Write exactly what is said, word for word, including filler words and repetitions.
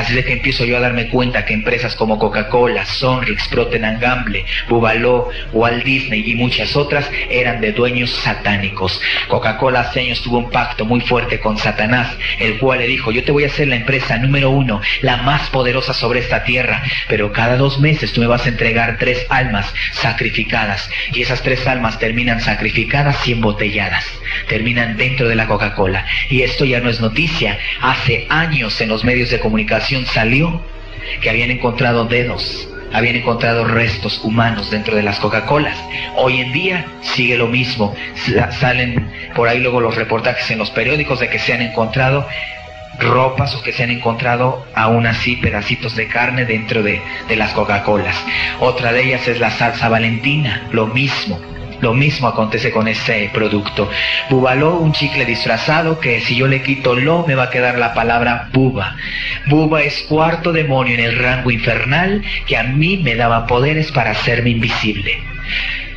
Así de que empiezo yo a darme cuenta que empresas como Coca-Cola, Sonrix, Procter and Gamble, Bubaló, Walt Disney y muchas otras eran de dueños satánicos. Coca-Cola hace años tuvo un pacto muy fuerte con Satanás, el cual le dijo: yo te voy a hacer la empresa número uno, la más poderosa sobre esta tierra, pero cada dos meses tú me vas a entregar tres almas sacrificadas, y esas tres almas terminan sacrificadas y embotelladas, terminan dentro de la Coca-Cola. Y esto ya no es noticia. Hace años en los medios de comunicación salió que habían encontrado dedos, habían encontrado restos humanos dentro de las Coca-Colas. Hoy en día sigue lo mismo. Salen por ahí luego los reportajes en los periódicos de que se han encontrado ropas o que se han encontrado aún así pedacitos de carne dentro de, de las Coca-Colas. Otra de ellas es la salsa Valentina, lo mismo. Lo mismo acontece con este producto. Bubaló, un chicle disfrazado que si yo le quito lo, me va a quedar la palabra buba. Buba es cuarto demonio en el rango infernal que a mí me daba poderes para hacerme invisible.